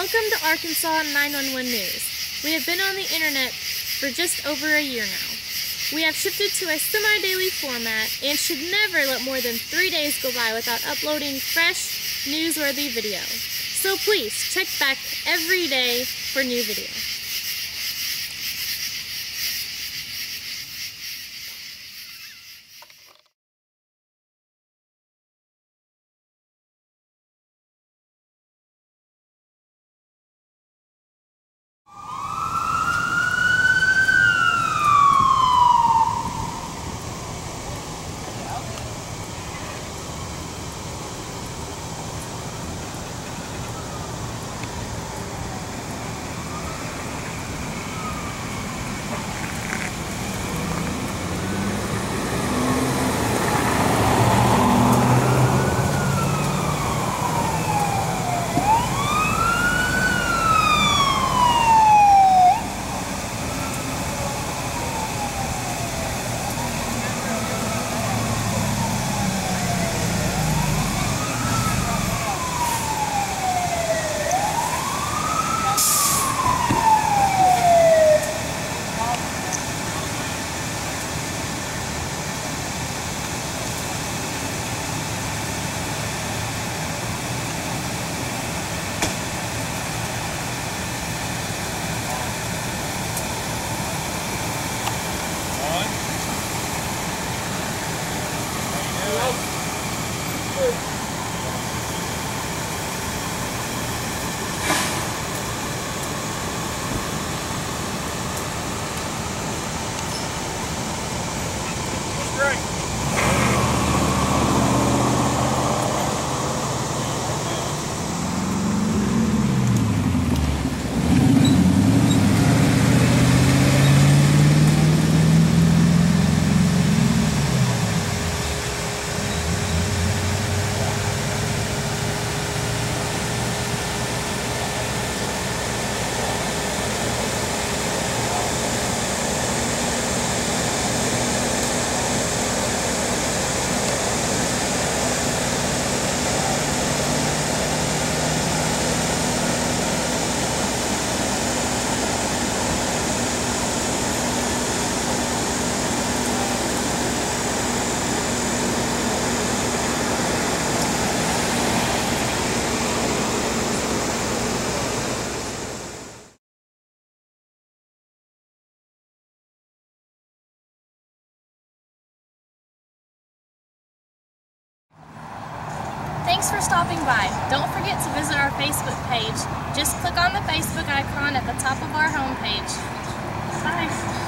Welcome to Arkansas 911 News. We have been on the internet for just over a year now. We have shifted to a semi-daily format and should never let more than 3 days go by without uploading fresh, newsworthy video. So please check back every day for new video. Thanks for stopping by. Don't forget to visit our Facebook page. Just click on the Facebook icon at the top of our homepage. Bye.